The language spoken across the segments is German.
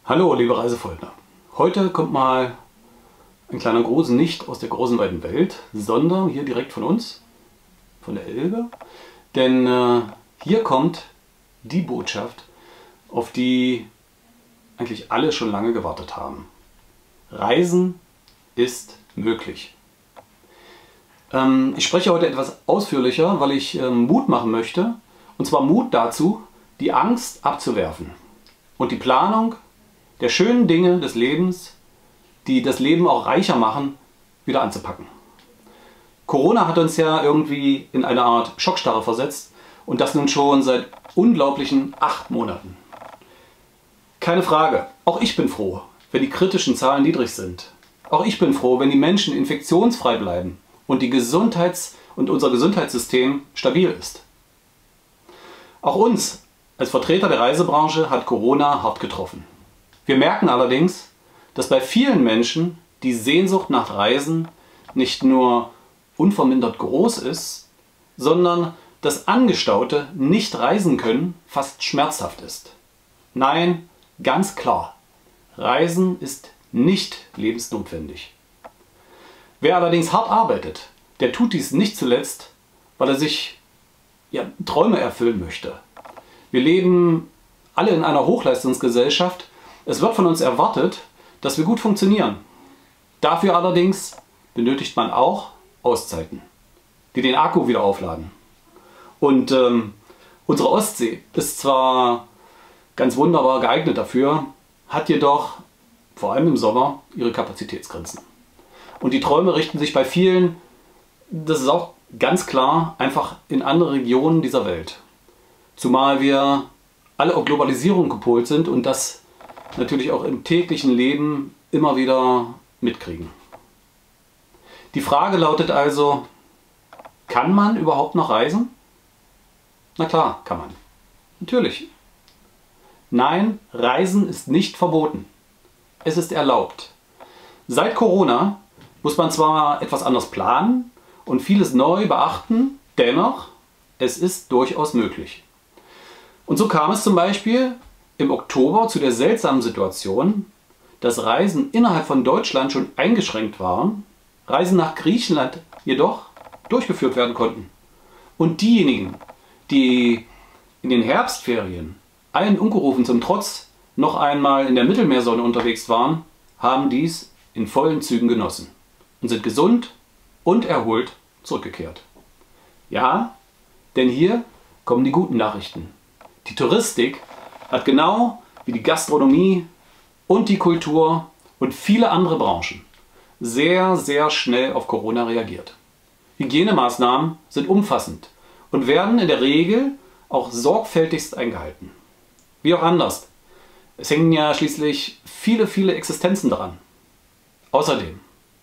Hallo liebe Reisefreunde, heute kommt mal ein kleiner Gruß nicht aus der großen weiten Welt, sondern hier direkt von uns, von der Elbe. Denn hier kommt die Botschaft, auf die eigentlich alle schon lange gewartet haben. Reisen ist möglich. Ich spreche heute etwas ausführlicher, weil ich Mut machen möchte. Und zwar Mut dazu, die Angst abzuwerfen und die Planung der schönen Dinge des Lebens, die das Leben auch reicher machen, wieder anzupacken. Corona hat uns ja irgendwie in eine Art Schockstarre versetzt und das nun schon seit unglaublichen 8 Monaten. Keine Frage, auch ich bin froh, wenn die kritischen Zahlen niedrig sind. Auch ich bin froh, wenn die Menschen infektionsfrei bleiben und unser Gesundheitssystem stabil ist. Auch uns als Vertreter der Reisebranche hat Corona hart getroffen. Wir merken allerdings, dass bei vielen Menschen die Sehnsucht nach Reisen nicht nur unvermindert groß ist, sondern das angestaute Nicht-Reisen-Können fast schmerzhaft ist. Nein, ganz klar, Reisen ist nicht lebensnotwendig. Wer allerdings hart arbeitet, der tut dies nicht zuletzt, weil er sich Träume erfüllen möchte. Wir leben alle in einer Hochleistungsgesellschaft. Es wird von uns erwartet, dass wir gut funktionieren. Dafür allerdings benötigt man auch Auszeiten, die den Akku wieder aufladen. Und unsere Ostsee ist zwar ganz wunderbar geeignet dafür, hat jedoch vor allem im Sommer ihre Kapazitätsgrenzen. Und die Träume richten sich bei vielen, das ist auch ganz klar, einfach in andere Regionen dieser Welt. Zumal wir alle auf Globalisierung gepolt sind und das natürlich auch im täglichen Leben immer wieder mitkriegen. Die Frage lautet also, kann man überhaupt noch reisen? Na klar, kann man. Natürlich. Nein, Reisen ist nicht verboten. Es ist erlaubt. Seit Corona muss man zwar etwas anders planen und vieles neu beachten, dennoch, es ist durchaus möglich. Und so kam es zum Beispiel im Oktober zu der seltsamen Situation, dass Reisen innerhalb von Deutschland schon eingeschränkt waren, Reisen nach Griechenland jedoch durchgeführt werden konnten. Und diejenigen, die in den Herbstferien allen Ungerufen zum Trotz noch einmal in der Mittelmeersonne unterwegs waren, haben dies in vollen Zügen genossen und sind gesund und erholt zurückgekehrt. Ja, denn hier kommen die guten Nachrichten. Die Touristik hat genau wie die Gastronomie und die Kultur und viele andere Branchen sehr, sehr schnell auf Corona reagiert. Hygienemaßnahmen sind umfassend und werden in der Regel auch sorgfältigst eingehalten. Wie auch anders. Es hängen ja schließlich viele, viele Existenzen daran. Außerdem,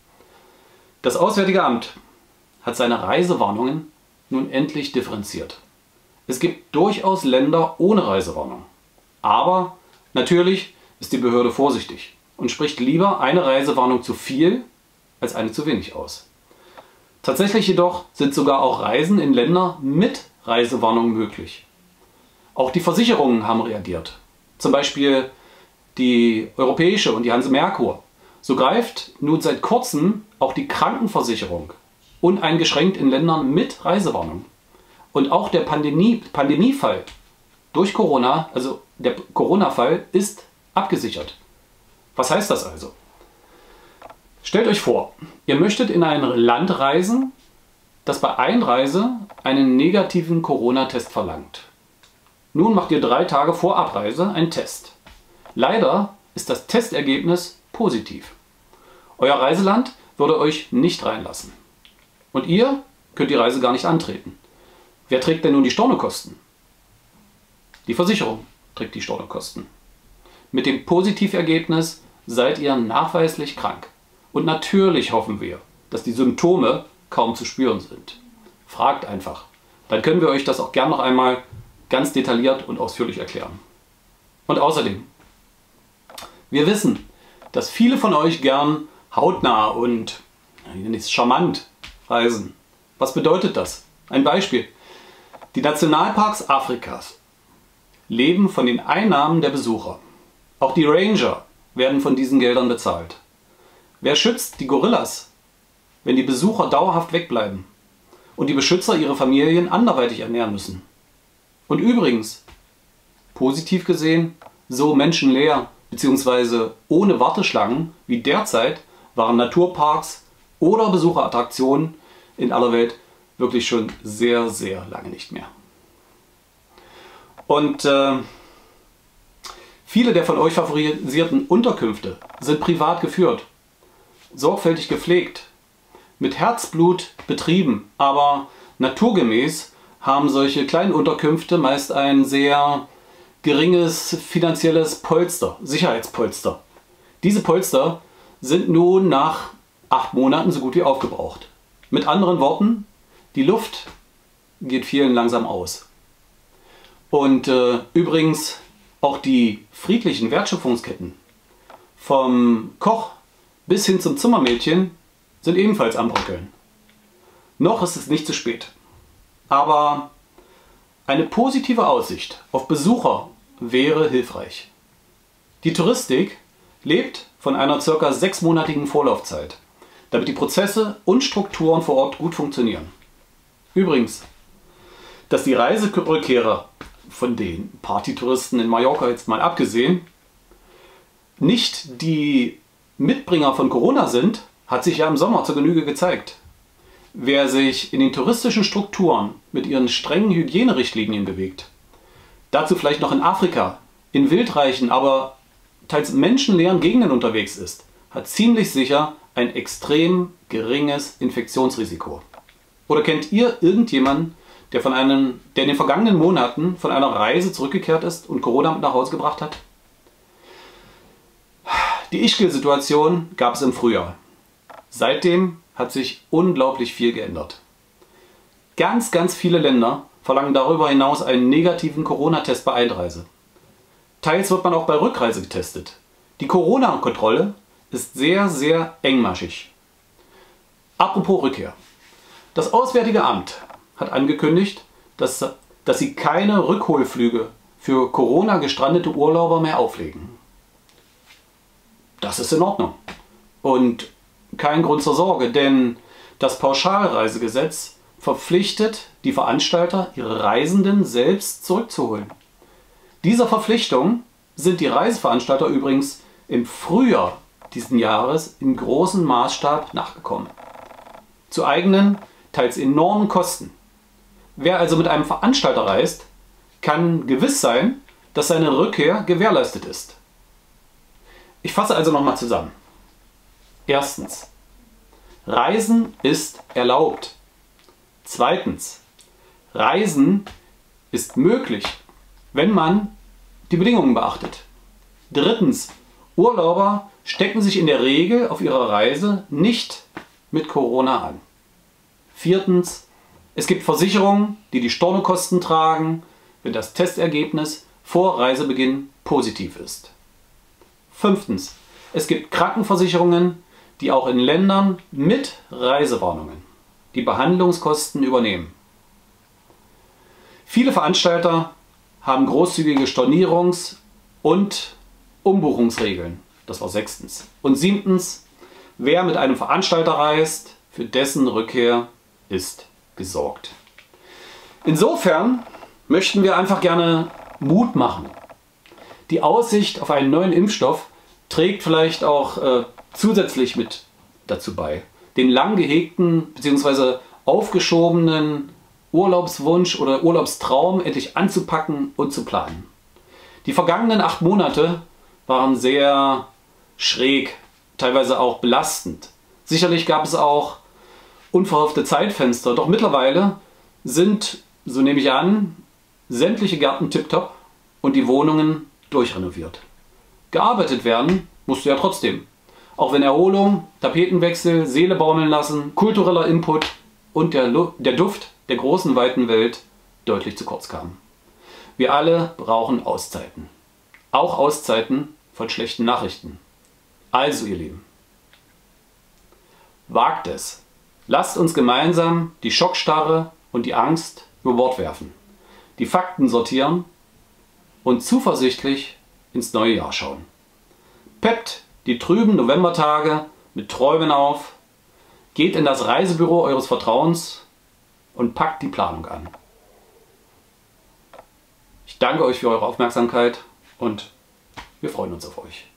das Auswärtige Amt hat seine Reisewarnungen nun endlich differenziert. Es gibt durchaus Länder ohne Reisewarnung. Aber natürlich ist die Behörde vorsichtig und spricht lieber eine Reisewarnung zu viel als eine zu wenig aus. Tatsächlich jedoch sind sogar auch Reisen in Länder mit Reisewarnung möglich. Auch die Versicherungen haben reagiert. Zum Beispiel die Europäische und die Hanse Merkur. So greift nun seit kurzem auch die Krankenversicherung uneingeschränkt in Ländern mit Reisewarnung. Und auch der Pandemiefall durch Corona, also der Corona-Fall, ist abgesichert. Was heißt das also? Stellt euch vor, ihr möchtet in ein Land reisen, das bei Einreise einen negativen Corona-Test verlangt. Nun macht ihr 3 Tage vor Abreise einen Test. Leider ist das Testergebnis positiv. Euer Reiseland würde euch nicht reinlassen. Und ihr könnt die Reise gar nicht antreten. Wer trägt denn nun die Stornokosten? Die Versicherung trägt die Stornokosten. Mit dem Positivergebnis seid ihr nachweislich krank. Und natürlich hoffen wir, dass die Symptome kaum zu spüren sind. Fragt einfach. Dann können wir euch das auch gern noch einmal ganz detailliert und ausführlich erklären. Und außerdem, wir wissen, dass viele von euch gern hautnah und charmant reisen. Was bedeutet das? Ein Beispiel. Die Nationalparks Afrikas leben von den Einnahmen der Besucher. Auch die Ranger werden von diesen Geldern bezahlt. Wer schützt die Gorillas, wenn die Besucher dauerhaft wegbleiben und die Beschützer ihre Familien anderweitig ernähren müssen? Und übrigens, positiv gesehen, so menschenleer bzw. ohne Warteschlangen wie derzeit waren Naturparks oder Besucherattraktionen in aller Welt wirklich schon sehr, sehr lange nicht mehr. Und viele der von euch favorisierten Unterkünfte sind privat geführt, sorgfältig gepflegt, mit Herzblut betrieben, aber naturgemäß haben solche kleinen Unterkünfte meist ein sehr geringes finanzielles Polster, Sicherheitspolster. Diese Polster sind nun nach 8 Monaten so gut wie aufgebraucht. Mit anderen Worten, die Luft geht vielen langsam aus. Und übrigens auch die friedlichen Wertschöpfungsketten, vom Koch bis hin zum Zimmermädchen, sind ebenfalls am Bröckeln. Noch ist es nicht zu spät. Aber eine positive Aussicht auf Besucher wäre hilfreich. Die Touristik lebt von einer ca. 6-monatigen Vorlaufzeit, damit die Prozesse und Strukturen vor Ort gut funktionieren. Übrigens, dass die Reiserückkehrer, von den Partytouristen in Mallorca jetzt mal abgesehen, nicht die Mitbringer von Corona sind, hat sich ja im Sommer zur Genüge gezeigt. Wer sich in den touristischen Strukturen mit ihren strengen Hygienerichtlinien bewegt, dazu vielleicht noch in Afrika, in wildreichen, aber teils menschenleeren Gegenden unterwegs ist, hat ziemlich sicher ein extrem geringes Infektionsrisiko. Oder kennt ihr irgendjemanden, der in den vergangenen Monaten von einer Reise zurückgekehrt ist und Corona mit nach Hause gebracht hat? Die Ischgl-Situation gab es im Frühjahr. Seitdem hat sich unglaublich viel geändert. Ganz, ganz viele Länder verlangen darüber hinaus einen negativen Corona-Test bei Einreise. Teils wird man auch bei Rückreise getestet. Die Corona-Kontrolle ist sehr, sehr engmaschig. Apropos Rückkehr. Das Auswärtige Amt hat angekündigt, dass sie keine Rückholflüge für Corona gestrandete Urlauber mehr auflegen. Das ist in Ordnung. Und kein Grund zur Sorge, denn das Pauschalreisegesetz verpflichtet die Veranstalter, ihre Reisenden selbst zurückzuholen. Dieser Verpflichtung sind die Reiseveranstalter übrigens im Frühjahr diesen Jahres in großem Maßstab nachgekommen. Zu eigenen, teils enormen Kosten. Wer also mit einem Veranstalter reist, kann gewiss sein, dass seine Rückkehr gewährleistet ist. Ich fasse also nochmal zusammen. Erstens, Reisen ist erlaubt. Zweitens, Reisen ist möglich, wenn man die Bedingungen beachtet. Drittens, Urlauber stecken sich in der Regel auf ihrer Reise nicht mit Corona an. Viertens, es gibt Versicherungen, die die Stornokosten tragen, wenn das Testergebnis vor Reisebeginn positiv ist. Fünftens, es gibt Krankenversicherungen, die auch in Ländern mit Reisewarnungen die Behandlungskosten übernehmen. Viele Veranstalter haben großzügige Stornierungs- und Umbuchungsregeln. Das war sechstens. Und siebtens, wer mit einem Veranstalter reist, für dessen Rückkehr ist gesorgt. Insofern möchten wir einfach gerne Mut machen. Die Aussicht auf einen neuen Impfstoff trägt vielleicht auch zusätzlich mit dazu bei, den lang gehegten bzw. aufgeschobenen Urlaubswunsch oder Urlaubstraum endlich anzupacken und zu planen. Die vergangenen 8 Monate waren sehr schräg, teilweise auch belastend. Sicherlich gab es auch unverhoffte Zeitfenster, doch mittlerweile sind, so nehme ich an, sämtliche Gärten tipptopp und die Wohnungen durchrenoviert. Gearbeitet werden musste ja trotzdem, auch wenn Erholung, Tapetenwechsel, Seele baumeln lassen, kultureller Input und der Duft der großen weiten Welt deutlich zu kurz kamen. Wir alle brauchen Auszeiten. Auch Auszeiten von schlechten Nachrichten. Also ihr Lieben, wagt es. Lasst uns gemeinsam die Schockstarre und die Angst über Bord werfen, die Fakten sortieren und zuversichtlich ins neue Jahr schauen. Peppt die trüben Novembertage mit Träumen auf, geht in das Reisebüro eures Vertrauens und packt die Planung an. Ich danke euch für eure Aufmerksamkeit und wir freuen uns auf euch.